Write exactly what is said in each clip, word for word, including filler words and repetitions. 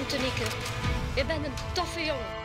Antonieke. Je bent een toffe jongen.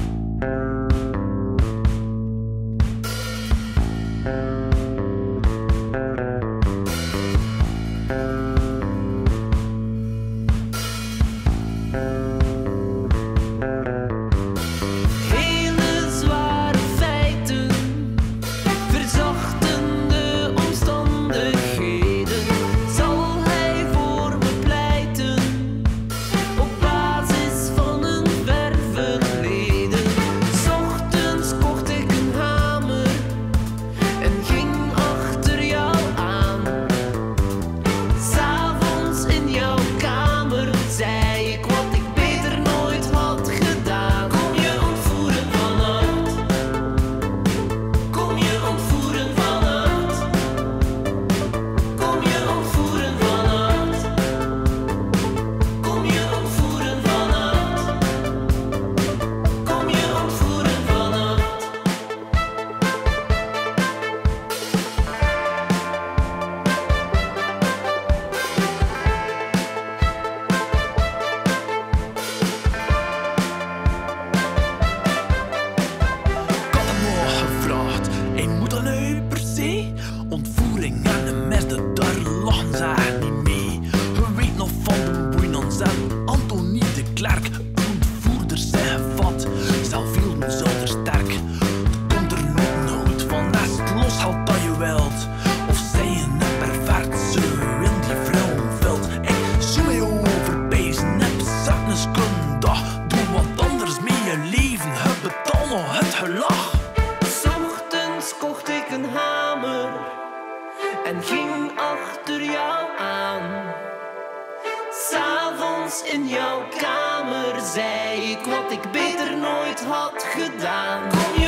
Ontvoering en de meester, daar lachen ze echt niet mee. Je weet nog van de boeinans en Antonie de Klerk. Ontvoerders zijn gevat, zelf hielden ze er sterk. Er komt er nooit een goed van nest, los haalt dat je wilt. Of zij een pervert, ze in die vrouwenveld. Ik zou mij overpezen, heb zat een seconde. Doe wat anders met je leven, het betaal nog het gelach. Ochtends kocht ik een hamer en ging achter jou aan. 'S'avonds in jouw kamer zei ik wat ik beter nooit had gedaan. Kom